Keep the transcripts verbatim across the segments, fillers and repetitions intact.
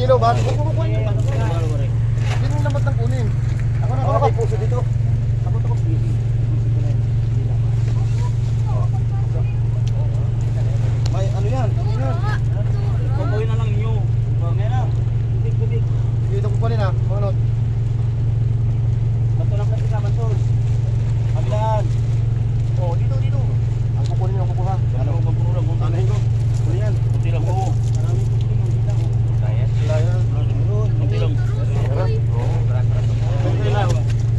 kilo ba? Kukukuha nyo ba? Yun yung lambat ng kunin. Ako na, ako na puso dito. Ako na, ako busy. May ano yan? Kukuhin na lang nyo. Meron na. Tubig, tubig. Dito ko pa rin ha. Manot. Bato lang kasi ka, Bantos. Kabilaan. Oh, dito, dito. Ang kukunin nyo, kukuha. Ano ko pagpura mo? Anahin ko. Kunin yan. Kunti lang po. Maraming tubig yung bilang. Kaya? Kaya. Kunti lang. Oo, kunti lang.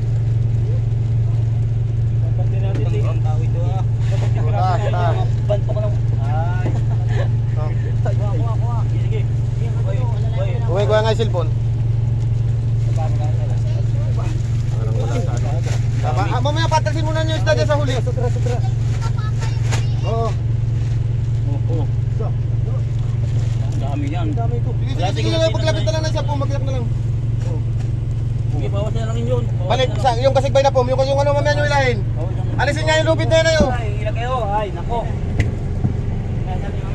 Pati natin din. Ang tao ito ah. Ah, ah. Banto ka lang. Ay. Kuha, kuha, kuha. Sige. Kuha, kuha nga yung cellphone. Tama. Ah, mamaya patrasin muna nyo yung isda dyan sa huli. Sutra, sutra. Oo. Oo. Ang dami yan. Ang dami ito. Sige, sige, sige lang. Paglapit na lang ng siya po. Maglap na lang. Sige, bawas na lang yun. Balik, sa, yung kasigbay na po. Yung, yung ano mamaya nyo ilahin. Alisin nga yung lupit na yun na yun. Ay, ilag kayo. Ay, nako. Kaya